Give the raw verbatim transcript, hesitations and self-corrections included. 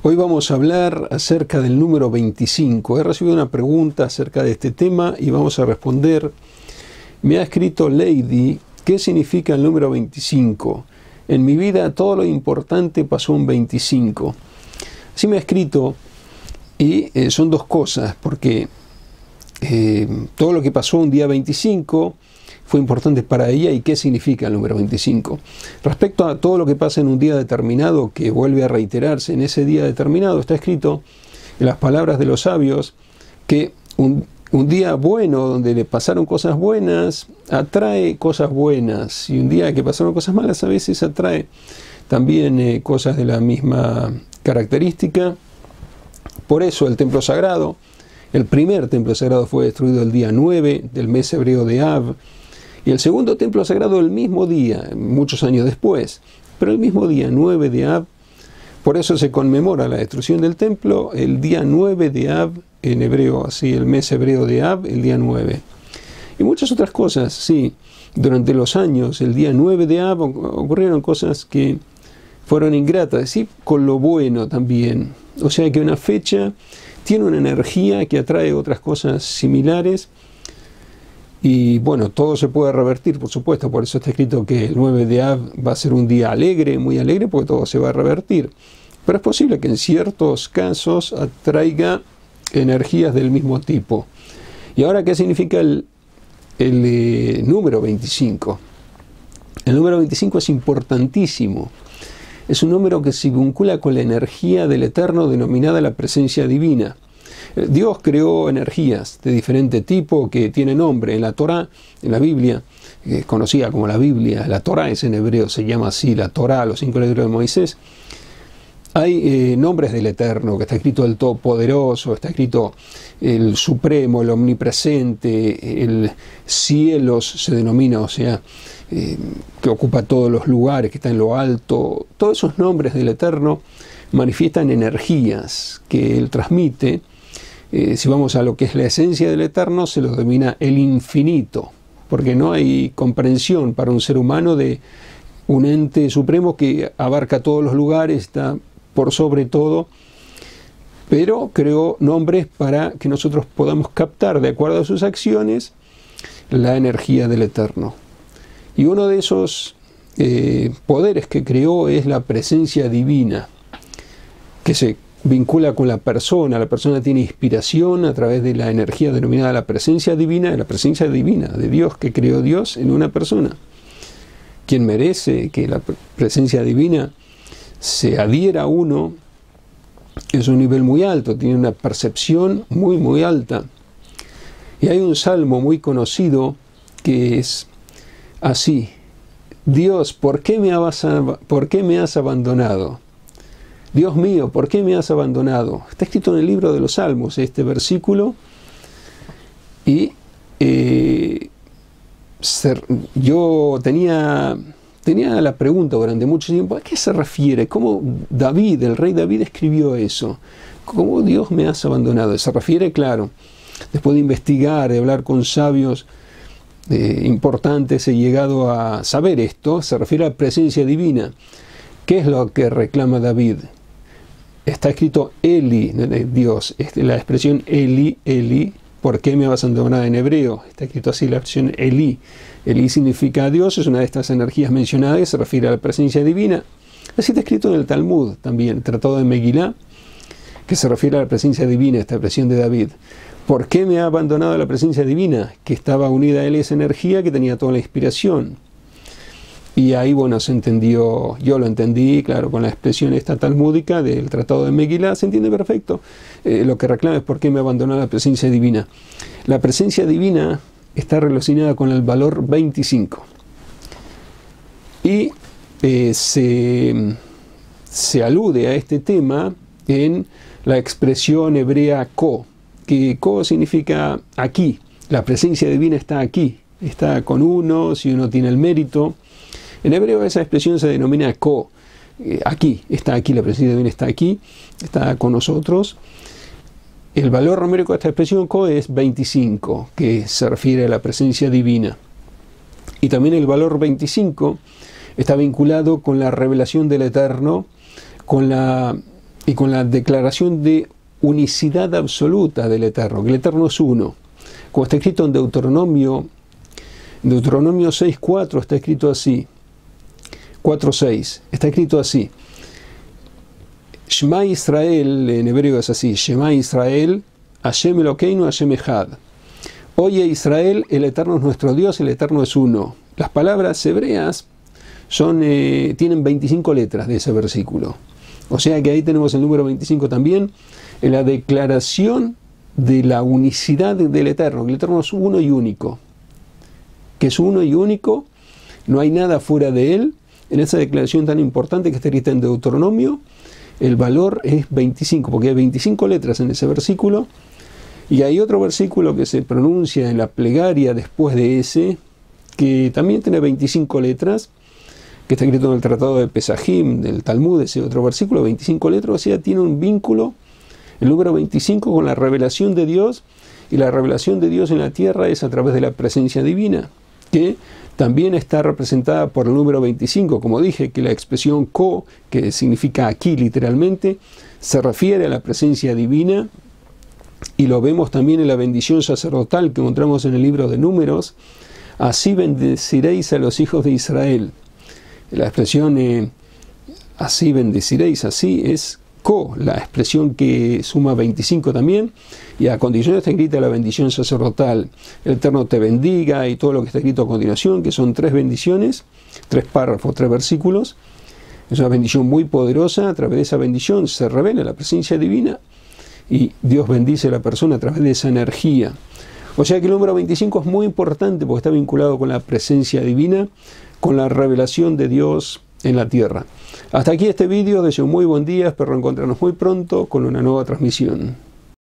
Hoy vamos a hablar acerca del número veinticinco. He recibido una pregunta acerca de este tema y vamos a responder. Me ha escrito Lady, ¿qué significa el número veinticinco? En mi vida todo lo importante pasó un veinticinco. Así me ha escrito y eh, son dos cosas, porque eh, todo lo que pasó un día veinticinco fue importante para ella. ¿Y qué significa el número veinticinco? Respecto a todo lo que pasa en un día determinado, que vuelve a reiterarse en ese día determinado, está escrito en las palabras de los sabios que un, un día bueno, donde le pasaron cosas buenas, atrae cosas buenas, y un día que pasaron cosas malas a veces atrae también eh, cosas de la misma característica. Por eso el templo sagrado, el primer templo sagrado fue destruido el día nueve del mes hebreo de Av, y el segundo templo sagrado el mismo día, muchos años después, pero el mismo día, nueve de Av. Por eso se conmemora la destrucción del templo el día nueve de Av, en hebreo, así el mes hebreo de Av, el día nueve. Y muchas otras cosas, sí. Durante los años, el día nueve de Av, ocurrieron cosas que fueron ingratas, sí, con lo bueno también. O sea que una fecha tiene una energía que atrae otras cosas similares. Y bueno, todo se puede revertir, por supuesto, por eso está escrito que el nueve de Av va a ser un día alegre, muy alegre, porque todo se va a revertir. Pero es posible que en ciertos casos atraiga energías del mismo tipo. ¿Y ahora qué significa el, el eh, número veinticinco? El número veinticinco es importantísimo. Es un número que se vincula con la energía del Eterno denominada la presencia divina. Dios creó energías de diferente tipo que tienen nombre. En la Torá, en la Biblia, que es conocida como la Biblia, la Torá es en hebreo, se llama así, la Torá, los cinco libros de Moisés. Hay eh, nombres del Eterno, que está escrito el Todopoderoso, está escrito el Supremo, el Omnipresente, el Cielos se denomina, o sea, eh, que ocupa todos los lugares, que está en lo alto. Todos esos nombres del Eterno manifiestan energías que Él transmite. Eh, si vamos a lo que es la esencia del Eterno, se lo denomina el infinito, porque no hay comprensión para un ser humano de un ente supremo que abarca todos los lugares, está por sobre todo, pero creó nombres para que nosotros podamos captar, de acuerdo a sus acciones, la energía del Eterno. Y uno de esos eh, poderes que creó es la presencia divina, que se vincula con la persona. La persona tiene inspiración a través de la energía denominada la presencia divina, la presencia divina de Dios, que creó Dios en una persona. Quien merece que la presencia divina se adhiera a uno es un nivel muy alto, tiene una percepción muy muy alta. Y hay un salmo muy conocido que es así: Dios, ¿por qué me has, por qué me has abandonado? Dios mío, ¿por qué me has abandonado? Está escrito en el libro de los Salmos este versículo. Y eh, ser, yo tenía, tenía la pregunta durante mucho tiempo: ¿a qué se refiere? ¿Cómo David, el rey David, escribió eso? ¿Cómo Dios me has abandonado? Se refiere, claro, después de investigar, de hablar con sabios eh, importantes, he llegado a saber esto. Se refiere a la presencia divina. ¿Qué es lo que reclama David? Está escrito Eli, Dios, la expresión Eli, Eli, ¿por qué me has abandonado? En hebreo está escrito así la expresión Eli. Eli significa Dios, es una de estas energías mencionadas, se refiere a la presencia divina. Así está escrito en el Talmud también, Tratado de Megilá, que se refiere a la presencia divina, esta expresión de David. ¿Por qué me ha abandonado la presencia divina? Que estaba unida a él esa energía que tenía toda la inspiración. Y ahí, bueno, se entendió, yo lo entendí, claro, con la expresión esta talmúdica del Tratado de Megilá, se entiende perfecto. Eh, lo que reclama es por qué me abandonó la presencia divina. La presencia divina está relacionada con el valor veinticinco. Y eh, se, se alude a este tema en la expresión hebrea ko, que ko significa aquí. La presencia divina está aquí, está con uno, si uno tiene el mérito. En hebreo esa expresión se denomina ko, eh, aquí, está aquí, la presencia divina está aquí, está con nosotros. El valor numérico de esta expresión ko es veinticinco, que se refiere a la presencia divina. Y también el valor veinticinco está vinculado con la revelación del Eterno, con la y con la declaración de unicidad absoluta del Eterno, que el Eterno es uno. Como está escrito en Deuteronomio, Deuteronomio seis cuatro, está escrito así, cuatro seis, está escrito así, Shema Israel, en hebreo es así, Shema Israel, Hashem Elokeinu, Hashem Echad. Oye Israel, el Eterno es nuestro Dios, el Eterno es uno. Las palabras hebreas son, eh, tienen veinticinco letras de ese versículo. O sea que ahí tenemos el número veinticinco también, en la declaración de la unicidad del Eterno, que el Eterno es uno y único. Que es uno y único, no hay nada fuera de él. En esa declaración tan importante que está escrita en Deuteronomio, el valor es veinticinco, porque hay veinticinco letras en ese versículo, y hay otro versículo que se pronuncia en la plegaria después de ese, que también tiene veinticinco letras, que está escrito en el Tratado de Pesajim, del Talmud, ese otro versículo, veinticinco letras, o sea, tiene un vínculo, el número veinticinco, con la revelación de Dios, y la revelación de Dios en la tierra es a través de la presencia divina, que también está representada por el número veinticinco, como dije, que la expresión ko, que significa aquí literalmente, se refiere a la presencia divina, y lo vemos también en la bendición sacerdotal que encontramos en el libro de Números, así bendeciréis a los hijos de Israel. La expresión eh, así bendeciréis, así es ko, la expresión que suma veinticinco también, y a continuación está escrita la bendición sacerdotal, el Eterno te bendiga, y todo lo que está escrito a continuación, que son tres bendiciones, tres párrafos, tres versículos. Es una bendición muy poderosa. A través de esa bendición se revela la presencia divina, y Dios bendice a la persona a través de esa energía. O sea que el número veinticinco es muy importante porque está vinculado con la presencia divina, con la revelación de Dios en la tierra. Hasta aquí este vídeo, deseo muy buen día, espero encontrarnos muy pronto con una nueva transmisión.